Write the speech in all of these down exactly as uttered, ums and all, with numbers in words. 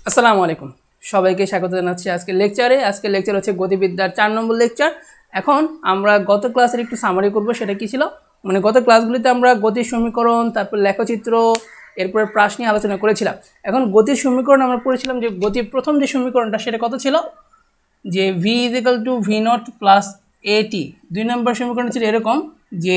আসসালামু আলাইকুম, সবাইকে স্বাগত জানাচ্ছি আজকের লেকচারে। আজকের লেকচার হচ্ছে গতিবিদ্যার চার নম্বর লেকচার। এখন আমরা গত ক্লাসের একটু সামারি করব। সেটা কি ছিল, মানে গত ক্লাসগুলিতে আমরা গতির সমীকরণ, তারপর লেখচিত্র, এরপরে প্রাস নিয়ে আলোচনা করেছিলাম। এখন গতির সমীকরণ আমরা পড়েছিলাম যে গতির প্রথম যে সমীকরণটা সেটা কত ছিল, যে v is equal to v naught plus a t. দুই নম্বর সমীকরণ ছিল এরকম যে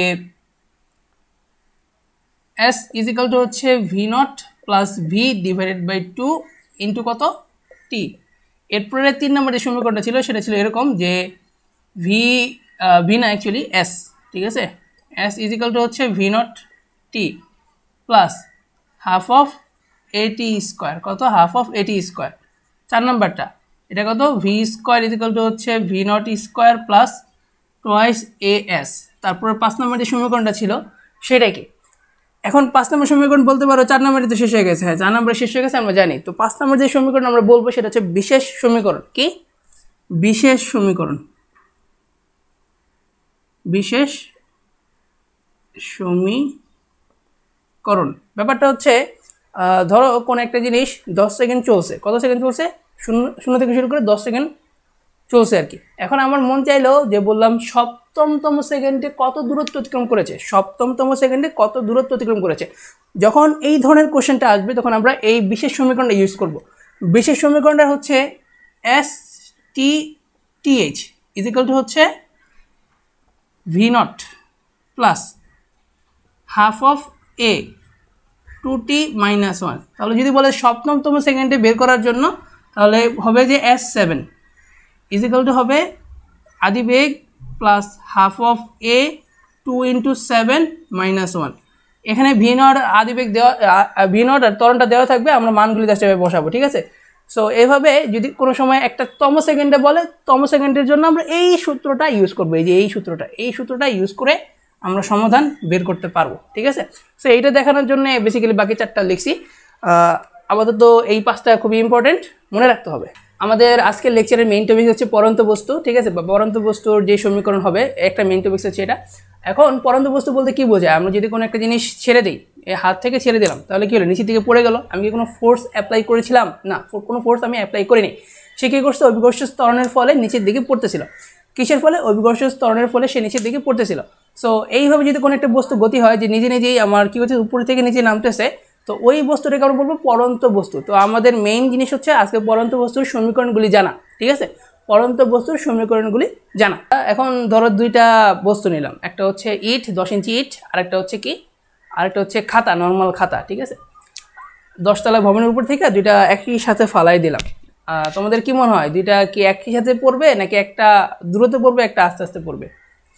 এস ইজ ইকাল টু হচ্ছে v naught plus v divided by two into কত টি। এরপরে তিন নম্বর যে সমীকরণটা ছিল সেটা ছিল এরকম যে ভি ভি না অ্যাকচুয়ালি এস, ঠিক আছে, এস ইজ ইকাল টু হচ্ছে v naught t plus half of a t square, কত হাফ অফ এটি স্কোয়ার। চার নম্বরটা এটা কত, v square is equal to হচ্ছে v naught square plus twice a s. তারপরে পাঁচ নম্বর যে সমীকরণটা ছিল সেটা কি, এখন পাঁচ নম্বর সমীকরণ বলতে পারো চার নম্বরে তো শেষ হয়ে গেছে। হ্যাঁ, চার নম্বরে শেষ হয়ে গেছে আমরা জানি। তো পাঁচ নম্বর যে সমীকরণ আমরা বলবো সেটা হচ্ছে বিশেষ সমীকরণ। কি বিশেষ সমীকরণ? বিশেষ সমীকরণ ব্যাপারটা হচ্ছে ধরো কোন একটা জিনিস দশ সেকেন্ড চলছে, কত সেকেন্ড চলছে, শূন্য শূন্য থেকে শুরু করে দশ সেকেন্ড চলছে আর কি। এখন আমার মন চাইলো যে বললাম সপ্তমতম সেকেন্ডে কত দূরত্ব অতিক্রম করেছে, সপ্তমতম সেকেন্ডে কত দূরত্ব অতিক্রম করেছে। যখন এই ধরনের কোশ্চেনটা আসবে তখন আমরা এই বিশেষ সমীকরণটা ইউজ করব। বিশেষ সমীকরণটা হচ্ছে s t t h is equal to হচ্ছে v naught plus half of a two t minus one. তাহলে যদি বলে সপ্তমতম সেকেন্ডে বের করার জন্য তাহলে হবে যে s seven is equal to হবে আদিবেগ plus half of a two into seven minus one. এখানে ভি নট আদিবেগ দেওয়া, ভি নট আর ত্বরণটা দেওয়া থাকবে, আমরা মানগুলি জাস্ট এভাবে বসাবো, ঠিক আছে। সো এভাবে যদি কোনো সময় একটা তম সেকেন্ডে বলে, তম সেকেন্ডের জন্য আমরা এই সূত্রটা ইউজ করবো, এই যে এই সূত্রটা এই সূত্রটা ইউজ করে আমরা সমাধান বের করতে পারবো, ঠিক আছে। সো এইটা দেখানোর জন্য বেসিক্যালি বাকি চারটা লিখছি। আপাতত এই পাঁচটা খুবই ইম্পর্টেন্ট, মনে রাখতে হবে। আমাদের আজকের লেকচারের মেইন টপিক হচ্ছে পরন্ত বস্তু, ঠিক আছে, বা পরন্ত বস্তুর যে সমীকরণ হবে একটা মেইন টপিক হচ্ছে এটা। এখন পরন্ত বস্তু বলতে কি বোঝায়, আমরা যদি কোনো একটা জিনিস ছেড়ে দিই, এই হাত থেকে ছেড়ে দিলাম, তাহলে কি হলো, নিচের দিকে পড়ে গেল। আমি কি কোনো ফোর্স অ্যাপ্লাই করেছিলাম? না, কোনো ফোর্স আমি অ্যাপ্লাই করিনি। সে কী করছে, অভিকর্ষ ত্বরণের ফলে নিচের দিকে পড়তেছিল। কিসের ফলে? অভিকর্ষ ত্বরণের ফলে সে নিচের দিকে পড়তেছিল। সো এইভাবে যদি কোনো একটা বস্তু গতি হয় যে নিজে নিজেই আমার কী হচ্ছে, উপর থেকে নিচে নামতেছে, তো ওই বস্তুটাকে আমরা বলবো পরন্ত বস্তু। তো আমাদের মেইন জিনিস হচ্ছে আজকে পরন্ত বস্তুর সমীকরণগুলি জানা, ঠিক আছে, পরন্ত বস্তুর সমীকরণগুলি জানা। এখন ধরো দুইটা বস্তু নিলাম, একটা হচ্ছে ইট, দশ ইঞ্চি ইট, আরেকটা হচ্ছে কি, আরেকটা হচ্ছে খাতা, নর্মাল খাতা, ঠিক আছে। দশতলা ভবনের উপর থেকে দুইটা একই সাথে ফালাই দিলাম। তোমাদের কি মনে হয়, দুইটা কি একই সাথে পড়বে নাকি একটা দ্রুত পড়বে, একটা আস্তে আস্তে পড়বে?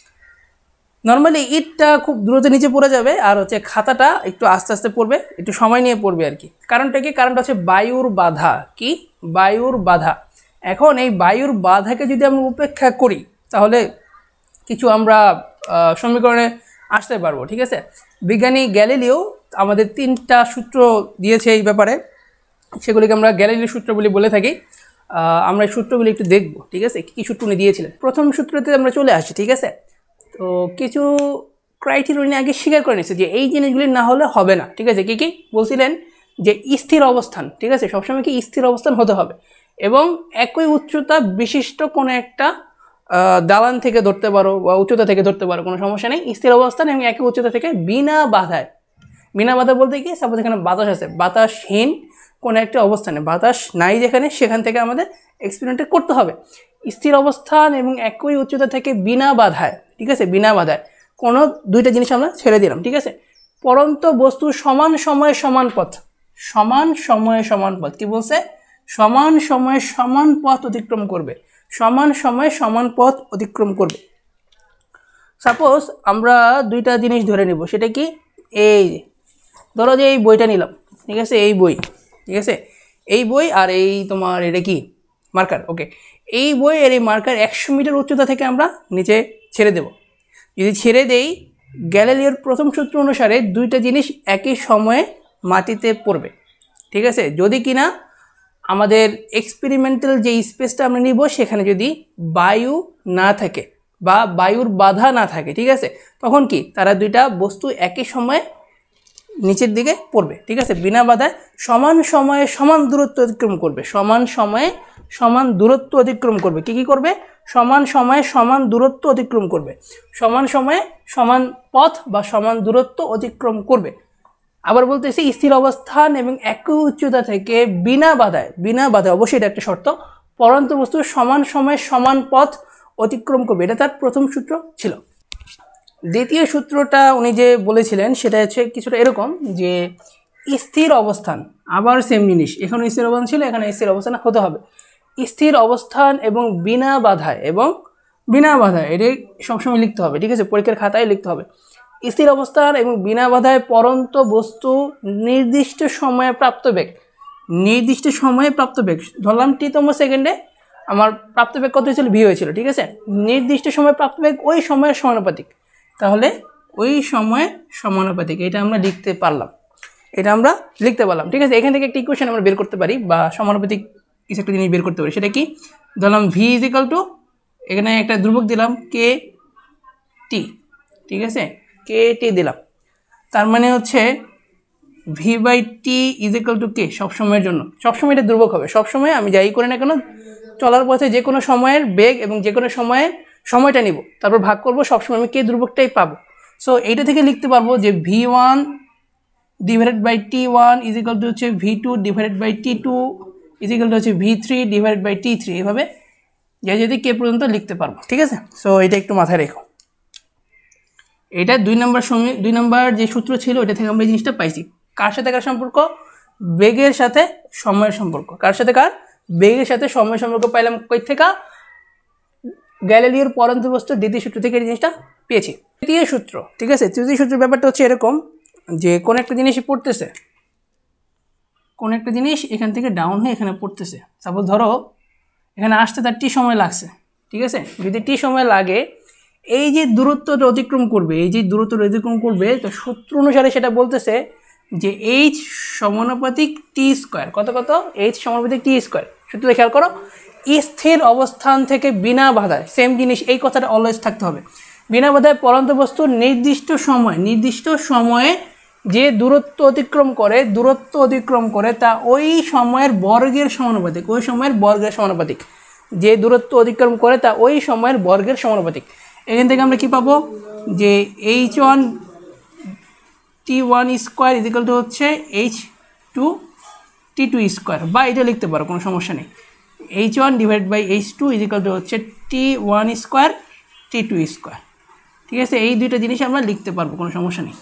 নর্মালি ইটটা খুব দ্রুত নিচে পড়ে যাবে, আর হচ্ছে খাতাটা একটু আস্তে আস্তে পড়বে, একটু সময় নিয়ে পড়বে আর কি। কারণটা কি? কারণটা হচ্ছে বায়ুর বাধা। কি? বায়ুর বাধা। এখন এই বায়ুর বাধাকে যদি আমরা উপেক্ষা করি তাহলে কিছু আমরা সমীকরণে আসতে পারবো, ঠিক আছে। বিজ্ঞানী গ্যালিলিও আমাদের তিনটা সূত্র দিয়েছে এই ব্যাপারে, সেগুলিকে আমরা গ্যালিলিও সূত্র বলে বলে থাকি। আমরা এই সূত্রগুলি একটু দেখবো, ঠিক আছে, কী কী সূত্র উনি দিয়েছিলেন। প্রথম সূত্রতে আমরা চলে আসি, ঠিক আছে। তো কিছু ক্রাইটেরিয়া উনি আগে স্বীকার করে নিচ্ছে যে এই জিনিসগুলি না হলে হবে না, ঠিক আছে। কী কী বলছিলেন? যে স্থির অবস্থান, ঠিক আছে, সবসময় কি স্থির অবস্থান হতে হবে, এবং একই উচ্চতা বিশিষ্ট কোনো একটা দালান থেকে ধরতে পারো বা উচ্চতা থেকে ধরতে পারো, কোনো সমস্যা নেই। স্থির অবস্থান এবং একই উচ্চতা থেকে বিনা বাধায়, বিনা বাধা বলতে কি, সাপোজ এখানে বাতাস আছে, বাতাসহীন কোনো একটা অবস্থানে, বাতাস নাই যেখানে, সেখান থেকে আমাদের এক্সপেরিমেন্ট করতে হবে। স্থির অবস্থান এবং একই উচ্চতা থেকে বিনা বাধায়, ঠিক আছে, বিনা বাধায় কোনো দুইটা জিনিস আমরা ছেড়ে দিলাম, ঠিক আছে। পরন্ত বস্তু সমান সময়ে সমান পথ, সমান সময়ে সমান পথ, কি বলছে? সমান সময়ে সমান পথ অতিক্রম করবে, সমান সময়ে সমান পথ অতিক্রম করবে। সাপোজ আমরা দুইটা জিনিস ধরে নিব, সেটা কি, এই ধরো যে এই বইটা নিলাম, ঠিক আছে, এই বই, ঠিক আছে, এই বই আর এই তোমার এটা কি, মার্কার, ওকে। এই বই আর এই মার্কার একশো মিটার উচ্চতা থেকে আমরা নিচে ছেড়ে দেব। যদি ছেড়ে দেই, গ্যালিলিওর প্রথম সূত্র অনুসারে দুইটা জিনিস একই সময়ে মাটিতে পড়বে, ঠিক আছে, যদি কিনা আমাদের এক্সপেরিমেন্টাল যে স্পেসটা আমরা নিব সেখানে যদি বায়ু না থাকে বা বায়ুর বাধা না থাকে, ঠিক আছে, তখন কি তারা দুইটা বস্তু একই সময়ে নিচের দিকে পড়বে, ঠিক আছে। বিনা বাধায় সমান সময়ে সমান দূরত্ব অতিক্রম করবে, সমান সময়ে সমান দূরত্ব অতিক্রম করবে। কি কি করবে? সমান সময়ে সমান দূরত্ব অতিক্রম করবে, সমান সময়ে সমান পথ বা সমান দূরত্ব অতিক্রম করবে। আবার বলতেছি স্থির অবস্থান এবং একই উচ্চতা থেকে বিনা বাধায়, বিনা বাধায় অবশ্যই এটা একটা শর্ত, পরন্ত বস্তু সমান সময়ে সমান পথ অতিক্রম করবে। এটা তার প্রথম সূত্র ছিল। দ্বিতীয় সূত্রটা উনি যে বলেছিলেন সেটা হচ্ছে কিছুটা এরকম যে স্থির অবস্থান, আবার সেম জিনিস, এখানে স্থির অবস্থান ছিল, এখানে স্থির অবস্থান হতে হবে। স্থির অবস্থান এবং বিনা বাধায়, এবং বিনা বাধায় এটাই সবসময় লিখতে হবে, ঠিক আছে, পরীক্ষার খাতায় লিখতে হবে। স্থির অবস্থান এবং বিনা বাধায় পরন্ত বস্তু নির্দিষ্ট সময়ে প্রাপ্ত বেগ, নির্দিষ্ট সময়ে প্রাপ্ত বেগ, ধরলাম টি তম সেকেন্ডে আমার প্রাপ্ত বেগ কত হয়েছিল? ভি হয়েছিল, ঠিক আছে। নির্দিষ্ট সময়ে প্রাপ্ত বেগ ওই সময়ের সমানুপাতিক, তাহলে ওই সময়ে সমানুপাতিক, এটা আমরা লিখতে পারলাম, এটা আমরা লিখতে পারলাম, ঠিক আছে। এখান থেকে একটা ইকুয়েশন আমরা বের করতে পারি বা সমানুপাতিক কিছু একটা জিনিস বের করতে পারি। সেটা কি? ধরলাম ভি ইজ ইকাল টু, এখানে একটা ধ্রুবক দিলাম কে টি, ঠিক আছে, কে টি দিলাম, তার মানে হচ্ছে v by t is equal to k, সবসময়ের জন্য, সবসময় এটা ধ্রুবক হবে, সবসময় আমি যাই করি না কেন চলার পথে যে কোনো সময়ের বেগ এবং যে কোনো সময়ে সময়টা নিব, তারপর ভাগ করব, সবসময় আমি কে ধ্রুবকটাই পাবো। সো এইটা থেকে লিখতে পারবো যে v one divided by t one is equal to হচ্ছে v two divided by t two is equal to হচ্ছে v three divided by t three, এভাবে যাই যদি কে পর্যন্ত লিখতে পারবো, ঠিক আছে। সো এটা একটু মাথায় রেখো। এটা দুই নম্বর সঙ্গে দুই নম্বর যে সূত্র ছিল ওইটা থেকে আমরা এই জিনিসটা পাইছি। কার সাথে কার সম্পর্ক? বেগের সাথে সময়ের সম্পর্ক। কার সাথে কার? বেগের সাথে সময়ের সম্পর্ক পাইলাম কই থেকে? গ্যালিলিওর পরন্ত বস্তুর দ্বিতীয় সূত্র থেকে এই জিনিসটা পেয়েছি। তৃতীয় সূত্র, ঠিক আছে, তৃতীয় সূত্রের ব্যাপারটা হচ্ছে এরকম যে কোন একটা জিনিস পড়তেছে, কোন একটা জিনিস এখান থেকে ডাউন হয়ে এখানে পড়তেছে, সাপোজ ধরো এখানে আসতে তার টি সময় লাগছে, ঠিক আছে। যদি টি সময় লাগে, এই যে দূরত্বটা অতিক্রম করবে, এই যে দূরত্বটা অতিক্রম করবে, তো সূত্র অনুসারে সেটা বলতেছে যে এইচ সমানুপাতিক টি স্কোয়ার, কত কত? এইচ সমানুপাতিক টি স্কোয়ার। সূত্রটা খেয়াল করো, স্থির অবস্থান থেকে বিনা বাধায়, সেম জিনিস, এই কথাটা অলওয়েজ থাকতে হবে। বিনা বাধায় পরন্ত বস্তু নির্দিষ্ট সময়, নির্দিষ্ট সময়ে যে দূরত্ব অতিক্রম করে, দূরত্ব অতিক্রম করে তা ওই সময়ের বর্গের সমানুপাতিক, ওই সময়ের বর্গের সমানুপাতিক, যে দূরত্ব অতিক্রম করে তা ওই সময়ের বর্গের সমানুপাতিক। এখান থেকে আমরা কি পাবো? যে h one t one square is equal to হচ্ছে h two t two square, বা এটা লিখতে পারো, কোনো সমস্যা নেই। H one divide by h two is equal to হচ্ছে t one square t two square, ঠিক আছে। এই দুইটা জিনিস আমরা লিখতে পারবো, কোনো সমস্যা নেই।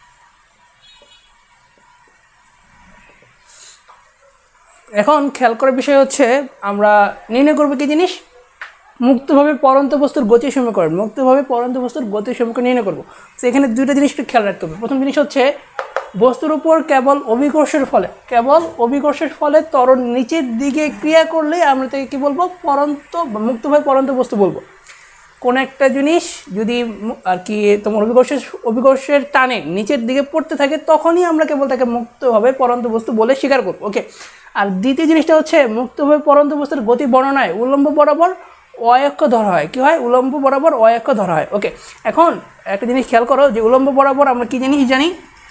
এখন খেয়াল করার বিষয় হচ্ছে আমরা নির্ণয় করবো কি জিনিস? মুক্তভাবে পরন্ত বস্তুর গতি সমীকরণ, মুক্তভাবে পরন্ত বস্তুর গতি সমীকরণ নির্ণয় করবো। তো এখানে দুইটা জিনিস একটু খেয়াল রাখতে হবে। প্রথম জিনিস হচ্ছে বস্তুর উপর কেবল অভিকর্ষের ফলে, কেবল অভিকর্ষের ফলে ত্বরণ নিচের দিকে ক্রিয়া করলেই আমরা তাকে কী বলবো? পরন্ত বা মুক্তভাবে পরন্ত বস্তু বলবো। কোনো একটা জিনিস যদি আর কি তোমার অভিকর্ষের অভিকর্ষের টানে নিচের দিকে পড়তে থাকে, তখনই আমরা কেবল তাকে মুক্তভাবে পরন্ত বস্তু বলে স্বীকার করবো, ওকে। আর দ্বিতীয় জিনিসটা হচ্ছে মুক্তভাবে পরন্ত বস্তুর গতি বর্ণনায় উল্লম্ব বরাবর অয়ক্ষ ধরা হয়। কি হয়? উল্লম্ব বরাবর অয়ক্ষ ধরা হয়, ওকে। এখন একটা জিনিস খেয়াল করো যে উল্লম্ব বরাবর আমরা কি জিনিস জানি?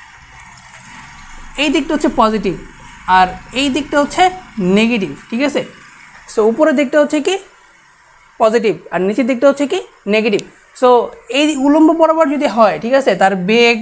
এই দিকটা হচ্ছে পজিটিভ আর এই দিকটা হচ্ছে নেগেটিভ, ঠিক আছে। সো উপরের দিকটা হচ্ছে কি পজিটিভ আর নিচের দিকটা হচ্ছে কি নেগেটিভ। সো এই উল্লম্ব বরাবর যদি হয়, ঠিক আছে, তার বেগ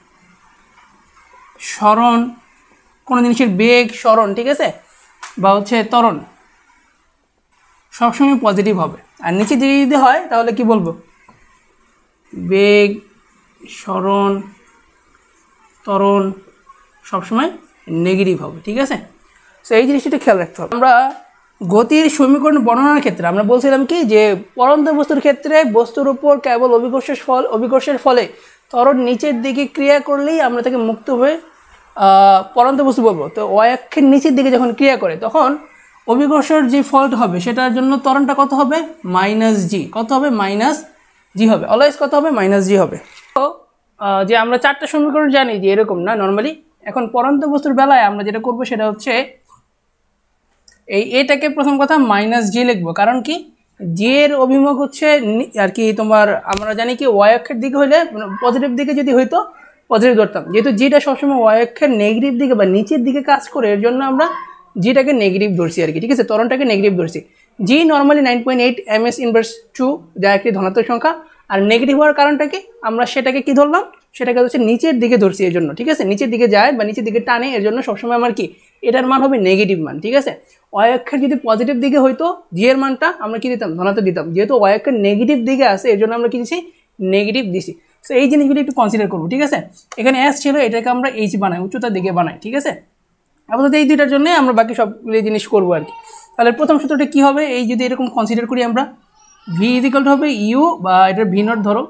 সরণ, কোনো জিনিসের বেগ সরণ, ঠিক আছে, বা হচ্ছে ত্বরণ সবসময় পজিটিভ হবে। আর নিচের দিকে যদি হয় তাহলে কি বলবো? বেগ সরণ ত্বরণ সবসময় নেগেটিভ হবে, ঠিক আছে। সো এই জিনিসটা খেয়াল রাখতে হবে। আমরা গতির সমীকরণ বর্ণনার ক্ষেত্রে আমরা বলছিলাম কি যে পরন্ত বস্তুর ক্ষেত্রে বস্তুর উপর কেবল অভিকর্ষের ফল অভিকর্ষের ফলে ত্বরণ নিচের দিকে ক্রিয়া করলেই আমরা তাকে মুক্ত হয়ে পরন্ত বস্তু বলবো। তো অক্ষের নিচের দিকে যখন ক্রিয়া করে তখন অভিকর্ষের যে ফলটা হবে সেটার জন্য ত্বরণটা কত হবে? Minus g. কত হবে? মাইনাস জি হবে। অলওয়েজ কত হবে? মাইনাস জি হবে। তো যে আমরা চারটা সমীকরণ জানি যে এরকম না নর্মালি। এখন পরন্ত বস্তুর বেলায় আমরা যেটা করব সেটা হচ্ছে এই এটাকে প্রথম কথা মাইনাস জি লিখবো। কারণ কি? জি এর অভিমুখ হচ্ছে আর কি তোমার আমরা জানি কি ওয়াই অক্ষের দিকে হইলে পজিটিভ দিকে যদি হইতো পজিটিভ ধরতাম, যেহেতু জিটা সবসময় ওয়াই অক্ষের নেগেটিভ দিকে বা নিচের দিকে কাজ করে এর জন্য আমরা জিটাকে নেগেটিভ ধরছি আর কি, ঠিক আছে, ত্বরণটাকে নেগেটিভ ধরছি। G normally nine point eight m s inverse two, যা একটি ধনাত্মক সংখ্যা, আর নেগেটিভ হওয়ার কারণটা কি, আমরা সেটাকে কি ধরলাম, সেটাকে হচ্ছে নিচের দিকে ধরছি এর জন্য, ঠিক আছে, নিচের দিকে যায় বা নিচের দিকে টানে, এর জন্য সবসময় আমার কি এটার মান হবে নেগেটিভ মান, ঠিক আছে। ওয়াই অক্ষের যদি পজিটিভ দিকে হইতো জি এর মানটা আমরা কি দিতাম, ধনাত্মক দিতাম, যেহেতু ওয়াই অক্ষের নেগেটিভ দিকে আসে এর জন্য আমরা কি দিচ্ছি, নেগেটিভ দিছি। সো এই জিনিসগুলি একটু কনসিডার করবো, ঠিক আছে। এখানে এস ছিল, এটাকে আমরা এইচ বানাই, উচ্চতার দিকে বানাই, ঠিক আছে। আপাতত এই দুইটার জন্য আমরা বাকি সবগুলি জিনিস করবো আর কি। তাহলে প্রথম সূত্রটা কী হবে, এই যদি এরকম কনসিডার করি আমরা, ভি ইজিক্যাল টু হবে ইউ বা এটার ভি নট ধরো,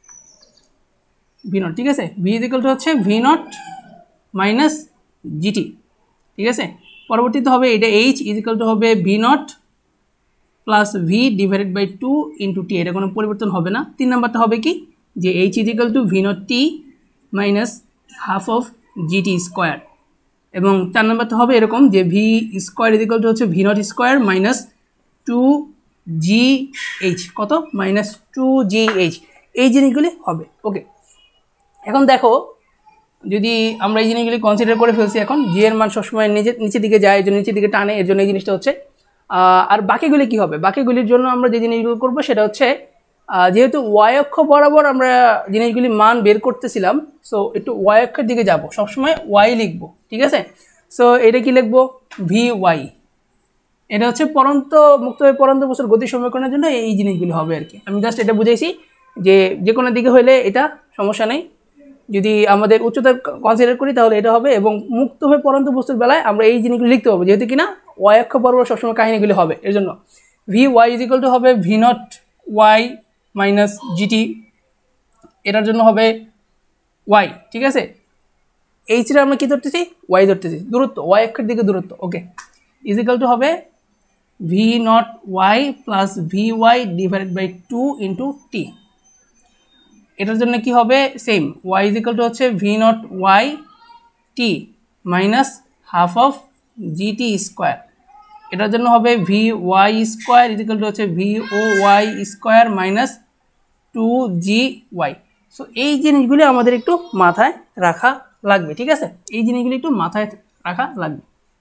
ভি নট, ঠিক আছে, ভি ইজিক্যাল টু হচ্ছে ভি নট মাইনাস জিটি, ঠিক আছে। পরবর্তীতে হবে এটা এইচ ইজিক্যাল টু হবে v naught plus v divided by two into t, এটা কোনো পরিবর্তন হবে না। তিন নাম্বারটা হবে কি, যে h is equal to v naught t minus half of g t square, এবং চার নাম্বারটা হবে এরকম যে ভি স্কোয়ার ইজিক্যাল টু হচ্ছে v naught square minus two g h, কত, মাইনাস টু জি এইচ, এই জিনিসগুলি হবে। ওকে, এখন দেখো যদি আমরা এই জিনিসগুলি কনসিডার করে ফেলছি, এখন জি এর মান সবসময় নিচের নিচের দিকে যায়, এর জন্য নিচের দিকে টানে, এর জন্য এই জিনিসটা হচ্ছে। আর বাকিগুলি কি হবে, বাকিগুলির জন্য আমরা যে জিনিসগুলো করবো সেটা হচ্ছে, যেহেতু ওয়াই অক্ষ বরাবর আমরা জিনিসগুলি মান বের করতেছিলাম, সো একটু ওয়াই অক্ষের দিকে যাব, সবসময় ওয়াই লিখবো, ঠিক আছে। সো এটা কি লিখবো, ভি ওয়াই, এটা হচ্ছে পরন্ত মুক্তভাবে পরন্ত বস্তুর গতি সমীকরণের জন্য এই জিনিসগুলি হবে আর কি। আমি জাস্ট এটা বুঝাইছি যে যে কোনো দিকে হলে এটা সমস্যা নেই, যদি আমাদের উচ্চতা কনসিডার করি তাহলে এটা হবে, এবং মুক্তভাবে পরন্ত বস্তুর বেলায় আমরা এই জিনিসগুলি লিখতে পারবো, যেহেতু কিনা ওয়াই অক্ষ বরাবর সবসময় কাহিনীগুলি হবে, এর জন্য v y is equal to হবে v naught y minus g t, এটার জন্য হবে ওয়াই, ঠিক আছে। এইচটা আমরা কী ধরতেছি, ওয়াই ধরতেছি, দূরত্ব, ওয়াই অক্ষের দিকে দূরত্ব, ওকে, ইজ ইকুয়াল টু হবে v naught y plus v y divided by two into t, এটার জন্য কি হবে, same, y is equal to হচ্ছে v naught y t minus half of g t square, এটার জন্য হবে v y square is equal to হচ্ছে v o y square minus two g y. So এই জিনিসগুলি আমাদের একটু মাথায় রাখা লাগবে, ঠিক আছে, এই জিনিসগুলি একটু মাথায় রাখা লাগবে।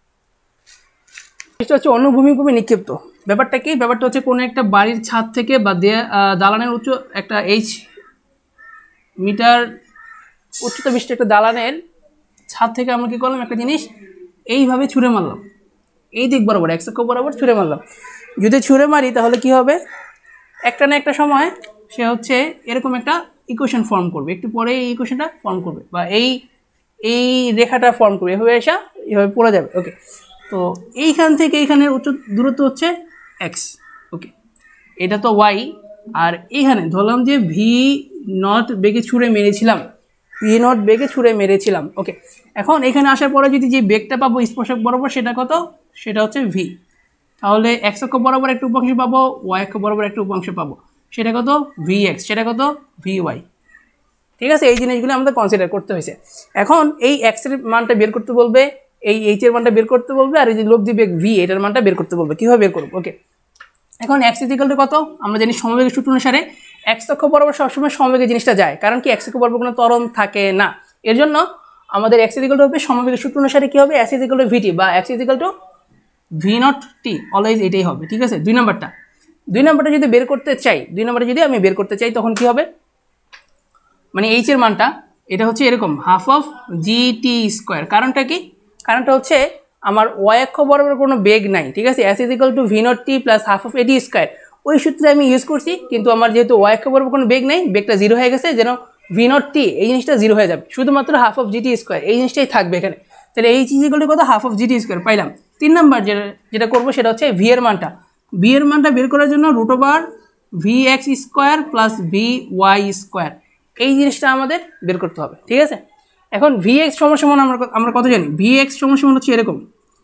এটা হচ্ছে অনুভূমিকভাবে নিক্ষিপ্ত, ব্যাপারটা কি, ব্যাপারটা হচ্ছে কোনো একটা বাড়ির ছাদ থেকে বা দালানের উচ্চ একটা এইচ মিটার উচ্চতা বিশিষ্ট একটা দালানের ছাদ থেকে আমরা কী করলাম, একটা জিনিস এইভাবে ছুঁড়ে মারলাম, এই দিক বরাবর এক অক্ষ বরাবর ছুঁড়ে মারলাম। যদি ছুঁড়ে মারি তাহলে কি হবে, একটা না একটা সময় সে হচ্ছে এরকম একটা ইকুয়েশন ফর্ম করবে, একটু পরে এই ইকুয়েশনটা ফর্ম করবে বা এই এই রেখাটা ফর্ম করবে, এভাবে এসা এভাবে পড়ে যাবে। ওকে, তো এইখান থেকে এইখানের উচ্চ দূরত্ব হচ্ছে এক্স, ওকে, এটা তো ওয়াই, আর এইখানে ধরলাম যে ভি নট বেগে ছুঁড়ে মেরেছিলাম, ভি নট বেগে ছুঁড়ে মেরেছিলাম, ওকে। এখন এখানে আসার পরে যদি যে বেগটা পাবো স্পর্শক বরাবর সেটা কত, সেটা হচ্ছে ভি, তাহলে এক্স অক্ষ বরাবর একটা উপাংশ পাবো, ওয়াই অক্ষ বরাবর একটা উপাংশ পাবো, সেটা কত, ভি এক্স, সেটা কত, ভি ওয়াই, ঠিক আছে। এই জিনিসগুলো আমাদের কনসিডার করতে হয়েছে। এখন এই এক্সের মানটা বের করতে বলবে, এই এইচ এর মানটা বের করতে বলবে, আর এই যে লব্ধি বেগ ভি এটার মানটা বের করতে বলবে, কীভাবে বের করবো, ওকে। এখন এক্স ইকুয়াল টু কত, আমরা জানি সমবেগের সূত্র অনুসারে এক্স অক্ষ বরাবর সবসময় সমবেগে জিনিসটা যায়, কারণ কি এক্স অক্ষ বরাবর কোনো ত্বরণ থাকে না, এর জন্য আমাদের এক্স ইকুয়াল টু হবে সমবেগের সূত্র অনুসারে কী হবে, এক্স ইকুয়াল টু ভিটি বা x equal to v naught t, always এটাই হবে, ঠিক আছে। দুই নাম্বারটা দুই নাম্বারটা যদি বের করতে চাই, দুই নাম্বারটা যদি আমি বের করতে চাই তখন কি হবে, মানে এইচ এর মানটা এটা হচ্ছে এরকম half of g t square, কারণটা কি, কারণটা হচ্ছে আমার ওয়াই অক্ষ বরাবর কোনো বেগ নাই, ঠিক আছে, s is equal to v naught t plus half of a t square, ওই সূত্রে আমি ইউজ করছি, কিন্তু আমার যেহেতু ওয়াই অক্ষ বরাবর কোনো বেগ নেই, বেগটা জিরো হয়ে গেছে, যেন ভি নট টি এই জিনিসটা জিরো হয়ে যাবে, শুধুমাত্র হাফ অফ জিটি স্কোয়ার এই জিনিসটাই থাকবে এখানে, তাহলে এই চিজ ইকুয়াল টু কত, হাফ অফ জিটি স্কোয়ার পাইলাম। তিন নাম্বার যেটা যেটা করবো সেটা হচ্ছে ভি এর মানটা, ভি এর মানটা বের করার জন্য root over v x square plus v y square, এই জিনিসটা আমাদের বের করতে হবে, ঠিক আছে। এখন ভি এক্স সমান আমরা আমরা কত জানি, ভি এক্স সমান হচ্ছে এরকম,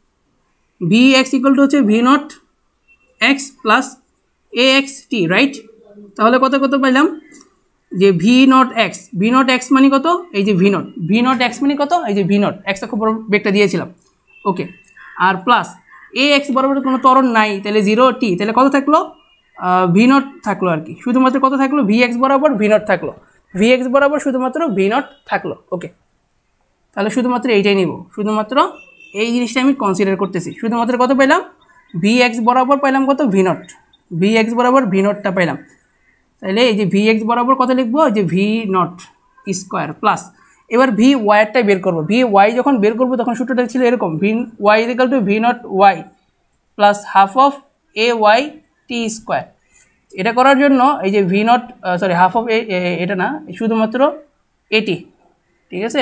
ভি এক্স ইকুয়াল টু হচ্ছে v naught x plus a x t, right. তাহলে কত কত পাইলাম, যে v naught x, v naught x মানে কত, এই যে v naught, v naught x মানে কত, এই যে ভি নট এক্স অক্ষ বরাবর বেগটা দিয়েছিলাম, ওকে, আর প্লাস এ এক্স বরাবর কোনো ত্বরণ নাই, তাহলে জিরো টি, তাহলে কত থাকলো, ভি নট থাকলো আর কি, শুধুমাত্র কত থাকলো, ভি এক্স বরাবর ভি নট থাকলো, ভি এক্স বরাবর শুধুমাত্র ভি নট থাকলো। ওকে, তাহলে শুধুমাত্র এইটাই নিব, শুধুমাত্র এই জিনিসটা আমি কনসিডার করতেছি। শুধুমাত্র কত পেলাম, ভি এক্স বরাবর পাইলাম কত, ভি নট, ভি এক্স বরাবর ভি নটটা পাইলাম। তাহলে এই যে ভি এক্স বরাবর কত লিখবো, যে ভি নট স্কোয়ার প্লাস, এবার ভি ওয়াইয়েরটাই বের করবো। ভি ওয়াই যখন বের করবো তখন সূত্রটা ছিল এরকম, v y equal to v naught y plus half of a y t square. এটা করার জন্য এই যে v naught sorry half of এটা না, শুধুমাত্র এটি, ঠিক আছে,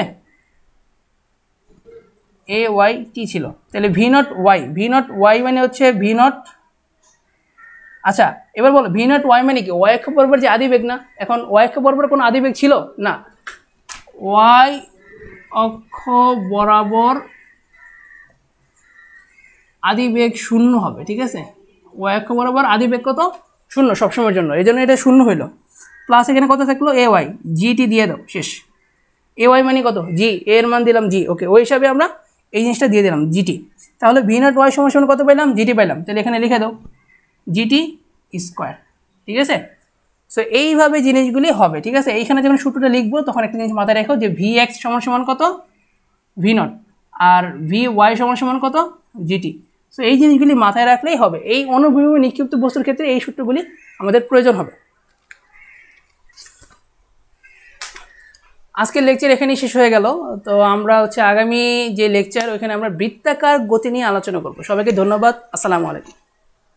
এ ওয়াই টি ছিল। তাহলে v naught y, v naught y মানে হচ্ছে ভি নট, আচ্ছা এবার বলো ভি নট ওয়াই মানে কি, ওয়াই অক্ষ বরাবর যে আদিবেগ না, এখন ওয়াই অক্ষ বরাবর কোনো আদিবেগ ছিল না, ওয়াই অক্ষ বরাবর আদিবেগ শূন্য হবে, ঠিক আছে, ওয়াই অক্ষ বরাবর আদিবেগ কত, শূন্য সবসময়ের জন্য, এই জন্য এটা শূন্য হইলো। প্লাস এখানে কত থাকলো, এ ওয়াই, জিটি দিয়ে দাও, শেষ। এ ওয়াই মানে কত, জি, এর মান দিলাম জি, ওকে, ওই হিসাবে আমরা এই জিনিসটা দিয়ে দিলাম জিটি। তাহলে ভি নট ওয়াই সমান সমান কত পাইলাম, জিটি পাইলাম। তাহলে এখানে লিখে দাও জিটি স্কোয়ার, ঠিক আছে। সো এইভাবে জিনিসগুলি হবে, ঠিক আছে। এইখানে যখন সূত্রটা লিখবো তখন একটা জিনিস মাথায় রাখো যে ভি এক্স সমান সমান কত, ভি নট, আর ভি ওয়াই সমান সমান কত, জিটি। সো এই জিনিসগুলি মাথায় রাখলেই হবে। এই অনুভূমি নিক্ষিপ্ত বস্তুর ক্ষেত্রে এই সূত্রগুলি আমাদের প্রয়োজন হবে। আজকের লেকচার এখানেই শেষ হয়ে গেল। তো আমরা হচ্ছে আগামী যে লেকচার ওইখানে আমরা বৃত্তাকার গতি নিয়ে আলোচনা করব। সবাইকে ধন্যবাদ, আসসালামু আলাইকুম।